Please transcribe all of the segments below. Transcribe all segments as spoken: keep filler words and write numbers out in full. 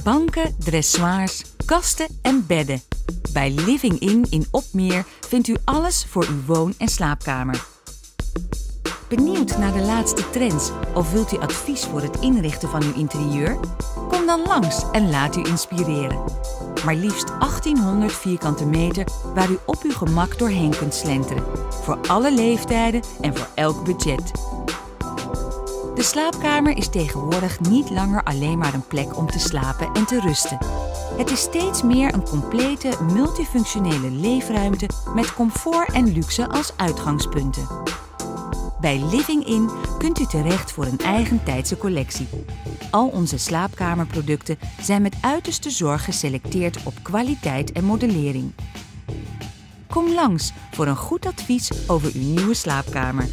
Banken, dressoirs, kasten en bedden. Bij Living In in Opmeer vindt u alles voor uw woon- en slaapkamer. Benieuwd naar de laatste trends of wilt u advies voor het inrichten van uw interieur? Kom dan langs en laat u inspireren. Maar liefst achttienhonderd vierkante meter waar u op uw gemak doorheen kunt slenteren. Voor alle leeftijden en voor elk budget. De slaapkamer is tegenwoordig niet langer alleen maar een plek om te slapen en te rusten. Het is steeds meer een complete, multifunctionele leefruimte met comfort en luxe als uitgangspunten. Bij Living In kunt u terecht voor een eigen tijdse collectie. Al onze slaapkamerproducten zijn met uiterste zorg geselecteerd op kwaliteit en modellering. Kom langs voor een goed advies over uw nieuwe slaapkamer.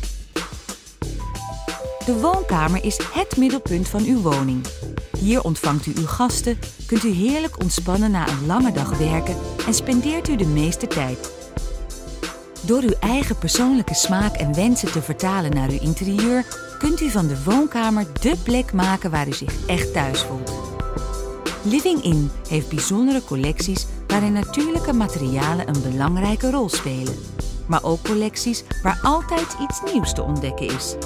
De woonkamer is het middelpunt van uw woning. Hier ontvangt u uw gasten, kunt u heerlijk ontspannen na een lange dag werken en spendeert u de meeste tijd. Door uw eigen persoonlijke smaak en wensen te vertalen naar uw interieur, kunt u van de woonkamer dé plek maken waar u zich echt thuis voelt. Living In heeft bijzondere collecties waarin natuurlijke materialen een belangrijke rol spelen. Maar ook collecties waar altijd iets nieuws te ontdekken is.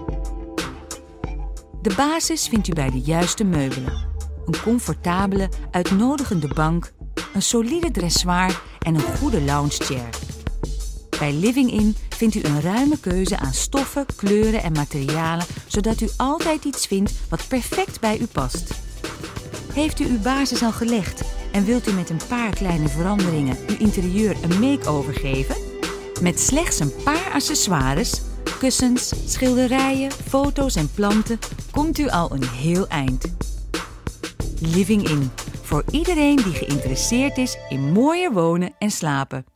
De basis vindt u bij de juiste meubelen. Een comfortabele, uitnodigende bank, een solide dressoir en een goede loungechair. Bij Living In vindt u een ruime keuze aan stoffen, kleuren en materialen, zodat u altijd iets vindt wat perfect bij u past. Heeft u uw basis al gelegd en wilt u met een paar kleine veranderingen uw interieur een make-over geven? Met slechts een paar accessoires, kussens, schilderijen, foto's en planten komt u al een heel eind. Living In, voor iedereen die geïnteresseerd is in mooier wonen en slapen.